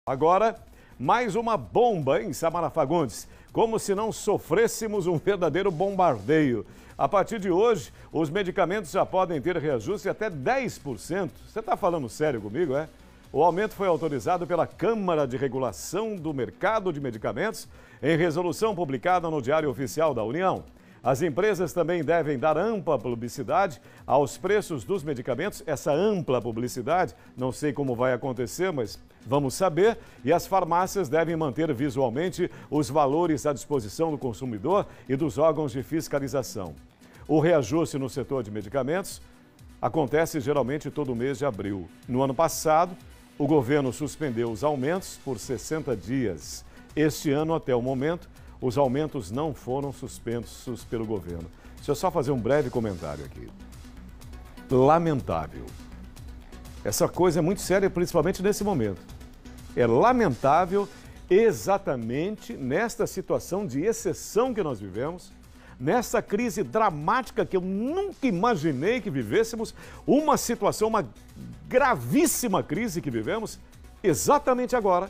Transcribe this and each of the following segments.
Agora, mais uma bomba em Samara Fagundes, como se não sofrêssemos um verdadeiro bombardeio. A partir de hoje, os medicamentos já podem ter reajuste até 10%. Você está falando sério comigo, é? O aumento foi autorizado pela Câmara de Regulação do Mercado de Medicamentos em resolução publicada no Diário Oficial da União. As empresas também devem dar ampla publicidade aos preços dos medicamentos. Essa ampla publicidade, não sei como vai acontecer, mas vamos saber. E as farmácias devem manter visualmente os valores à disposição do consumidor e dos órgãos de fiscalização. O reajuste no setor de medicamentos acontece geralmente todo mês de abril. No ano passado, o governo suspendeu os aumentos por 60 dias. Este ano, até o momento, os aumentos não foram suspensos pelo governo. Deixa eu só fazer um breve comentário aqui. Lamentável. Essa coisa é muito séria, principalmente nesse momento. É lamentável exatamente nesta situação de exceção que nós vivemos, nessa crise dramática que eu nunca imaginei que vivêssemos, uma situação, uma gravíssima crise que vivemos, exatamente agora,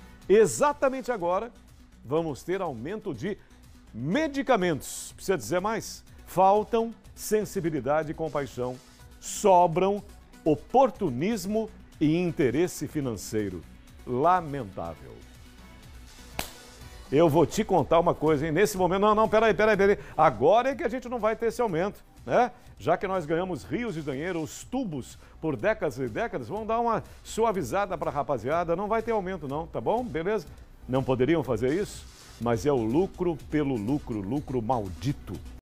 vamos ter aumento de medicamentos. Precisa dizer mais? Faltam sensibilidade e compaixão. Sobram oportunismo e interesse financeiro. Lamentável. Eu vou te contar uma coisa, hein? Nesse momento, peraí. Agora é que a gente não vai ter esse aumento, né? Já que nós ganhamos rios de dinheiro, os tubos, por décadas e décadas, vamos dar uma suavizada para a rapaziada. Não vai ter aumento não, tá bom? Beleza? Não poderiam fazer isso? Mas é o lucro pelo lucro, lucro maldito.